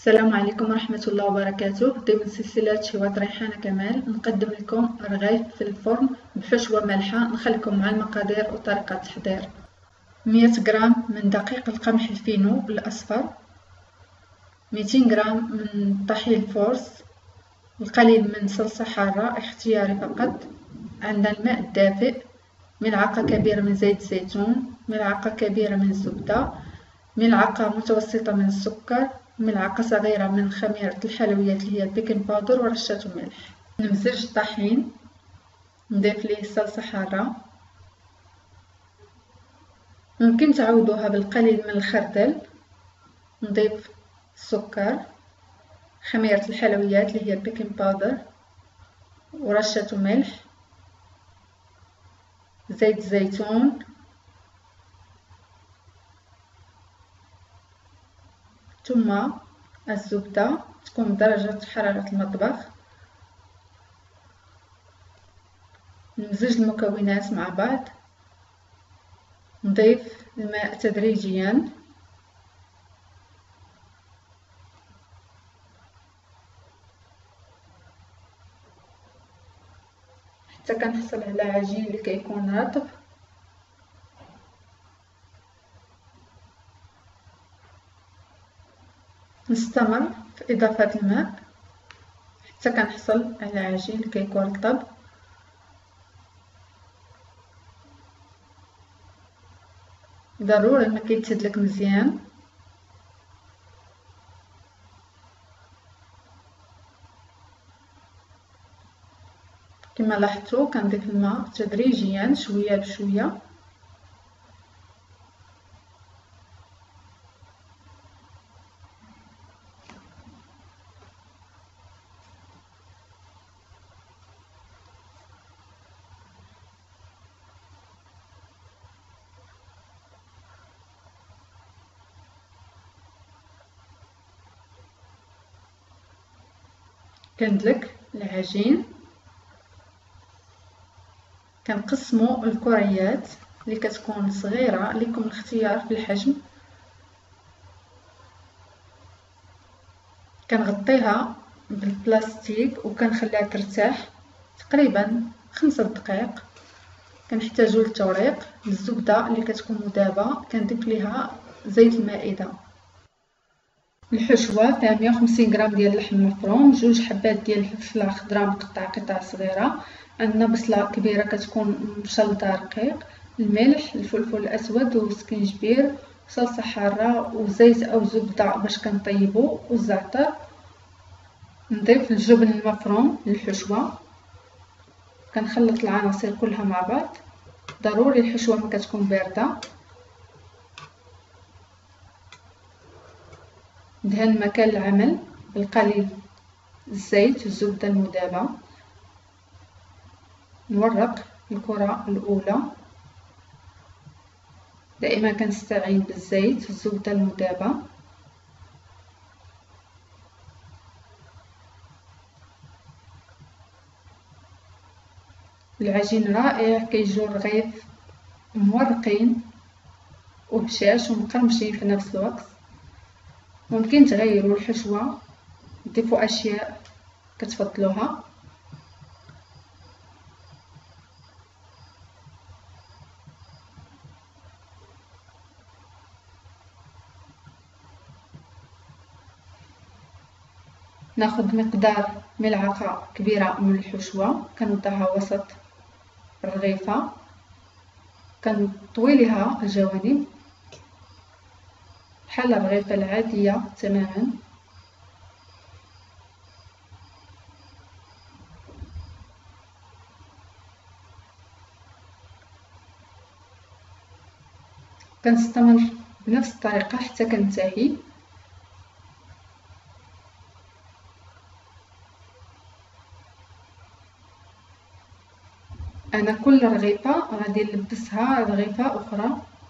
السلام عليكم ورحمة الله وبركاته. ضمن سلسلة حوار ريحانة كمال نقدم لكم رغيف في الفرن بحشوة مالحة. نخليكم مع المقادير وطريقة التحضير. 100 غرام من دقيق القمح الفينو الأصفر، 200 غرام من طحين الفورس، القليل من صلصة حارة اختياري فقط، عندنا الماء الدافئ، ملعقة كبيرة من زيت الزيتون، ملعقة كبيرة من الزبدة، ملعقة متوسطة من السكر، ملعقة صغيرة من خميرة الحلويات اللي هي البيكنج باودر ورشة ملح. نمزج الطحين، نضيف ليه صلصة حارة، ممكن تعوضوها بالقليل من الخردل، نضيف السكر، خميرة الحلويات اللي هي البيكنج باودر ورشة ملح، زيت الزيتون، ثم الزبدة تكون بدرجة حرارة المطبخ. نمزج المكونات مع بعض، نضيف الماء تدريجيا، حتى كنحصل على عجين اللي كيكون رطب. نستمر في إضافة الماء حتى كنحصل على عجين اللي كيكون رطب. ضروري ما كيتسدلك مزيان. كما لاحظتوا كنضيف الماء تدريجيا شويه بشويه. كندلك العجين، كنقسمو الكريات اللي كتكون صغيره، لكم الاختيار في الحجم. كنغطيها بالبلاستيك وكنخليها ترتاح تقريبا 5 دقائق. كنحتاجو للتوريق الزبده اللي كتكون مذابه، كنضيف ليها زيت المائده. الحشوه فيها 150 غرام ديال اللحم مفروم، 2 حبات ديال الفلفله الخضراء مقطعه قطع صغيره، عندنا بصله كبيره كتكون مشلطه رقيق، الملح، الفلفل الاسود والسكينجبير، صلصه حاره وزيت او زبده باش كنطيبو والزعتر. نضيف الجبن المفروم للحشوه، كنخلط العناصر كلها مع بعض. ضروري الحشوه ما كتكون بارده. ندهن مكان العمل بالقليل الزيت الزبده المذابه. نورق الكرة الأولى، دائما كنستعين بالزيت الزبدة المذابة. العجين رائع، كيجيو الرغيف مورقين وهشاش ومقرمشين في نفس الوقت. ممكن تغيروا الحشوة، تضيفوا أشياء كتفضلوها. ناخذ مقدار ملعقة كبيرة من الحشوة، كنوضعها وسط الرغيفة، كنطوي ليها الجوانب بحال الرغيفة العادية تماما. كنستمر بنفس الطريقة حتى كنتهي. انا كل رغيفه غادي نلبسها رغيفه اخرى.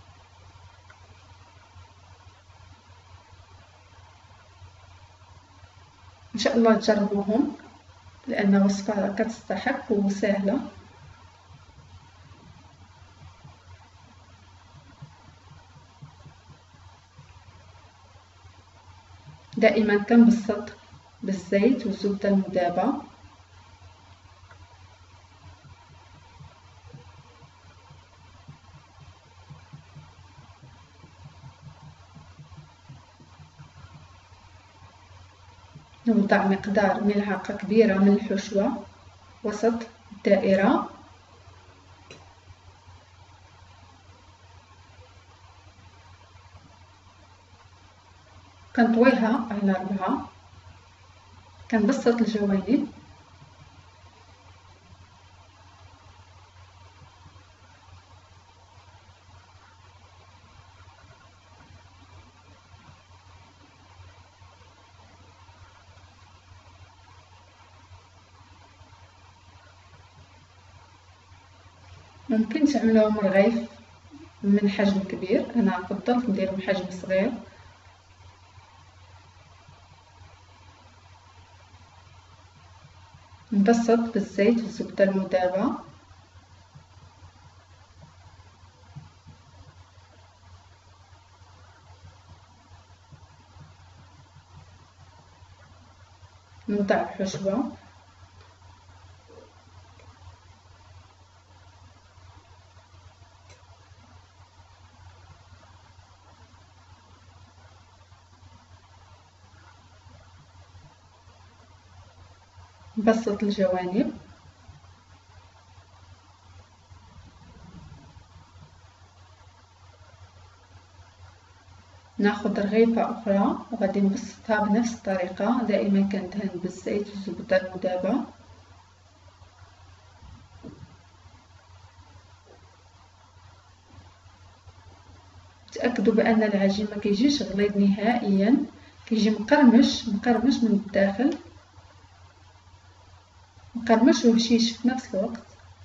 ان شاء الله تجربوهم لان وصفه كتستحق وسهله. دائما كنبسط بالزيت والزبدة المذابة. نوضع مقدار ملعقة كبيرة من الحشوة وسط الدائرة. كنطويها على 4. كنبسط الجوانب. ممكن تعملوهم رغيف من حجم كبير، انا فضلت نديرهم حجم صغير. نبسط بالزيت والزبدة المذابة. نوضع الحشوة. نبسط الجوانب. ناخذ رغيفة أخرى وغادي نبسطها بنفس الطريقة، دائما كندهن بالزيت والزبدة المذابة. تأكدوا بأن العجين ما كيجيش غليظ نهائيا، كيجي مقرمش من الداخل، مقرمش وهشيش في نفس الوقت.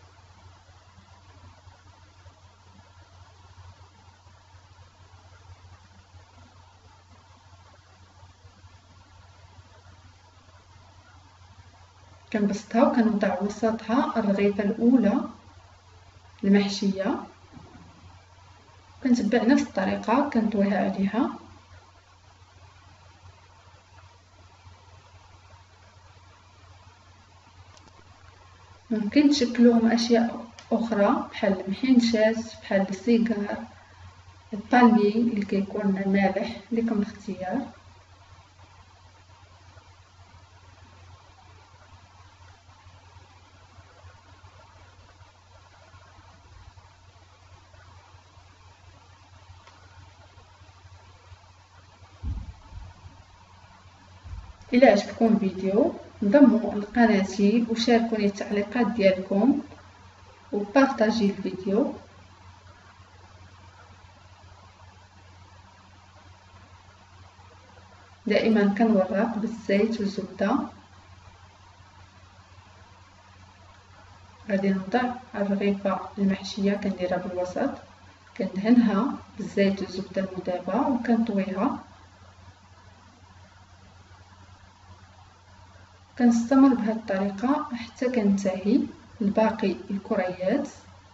كنبسطها وكنوضع وسطها الرغيفة الأولى المحشية. كنتبع نفس الطريقة كنطويها عليها. ممكن تشكلوهم أشياء أخرى بحال المحنشات، بحال السيجار، البالمي اللي كيكون مالح، لكم الاختيار. إلا عجبكم الفيديو انضموا لقناتي وشاركوني التعليقات ديالكم وبارطاجي الفيديو. دائما كنورق بالزيت والزبدة. غادي نوضع الرغيفة المحشية كنديرها بالوسط، كندهنها بالزيت والزبدة المذابة وكنطويها. كنستمر بهذه الطريقة حتى كننتهي الباقي الكريات.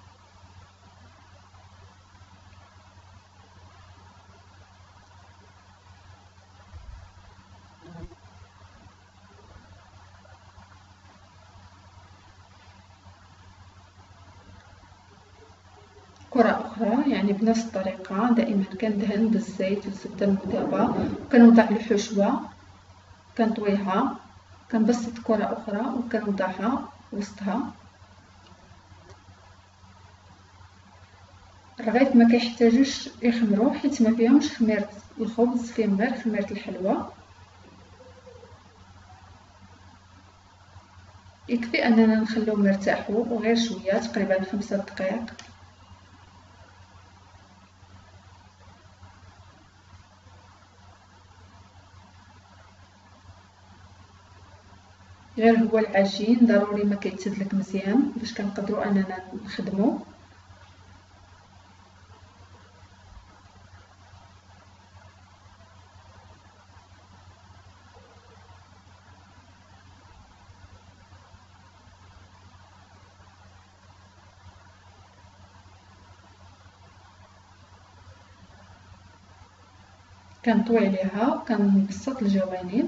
كرة أخرى يعني بنفس الطريقة، دائما كندهن بالزيت والزبدة المذابة، كنوضع الحشوة كنطويها، كنبسط كرة أخرى وكنوضعها وسطها. الرغيف ما كيحتاجوش يخمروا حيت ما فيهمش خميرة الخبز، فيهم غير خميرة الحلوى. يكفي أننا نخلوهم يرتاحوا وغير شوية، تقريبا 5 دقائق. غير هو العجين ضروري ما كيتسدلك مزيان باش كنقدروا اننا نخدمو. كنطوي عليها وكنبسط الجوانب.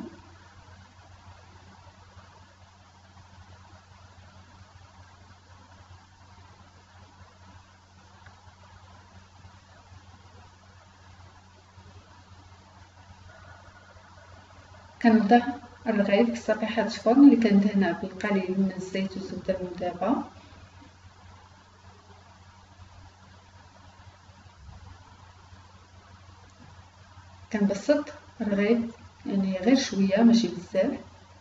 كنوضع الرغيف في سطيحة فرن اللي كندهنها بالقليل من الزيت والزبدة المذابة. كنبسط الرغيف يعني غير شويه ماشي بزاف.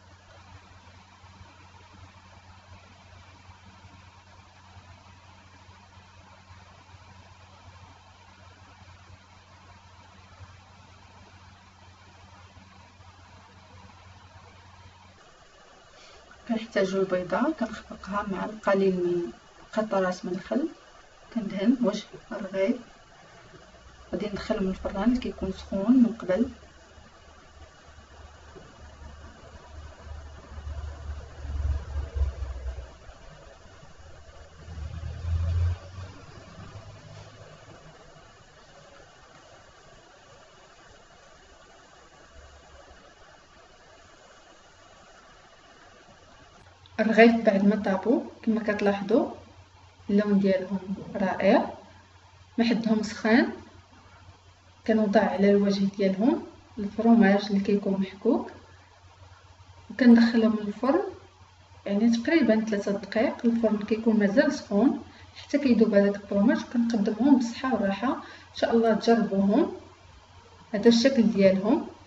كنحتاجو البيضه، كنخفقها مع القليل من قطرات من الخل. كندهن وجه الرغيف، غادي ندخله من الفران اللي كيكون سخون من قبل. الرغيف بعد ما طابو كما كتلاحظوا اللون ديالهم رائع، ما حدهم سخان. كنوضع على الوجه ديالهم الفرماج اللي كيكون محكوك وكندخلهم للفرن يعني تقريبا 3 دقائق. الفرن كيكون مازال سخون حتى كيذوب هذاك الفرماج. وكنقدمهم بالصحه والراحه، ان شاء الله تجربوهم. هذا الشكل ديالهم.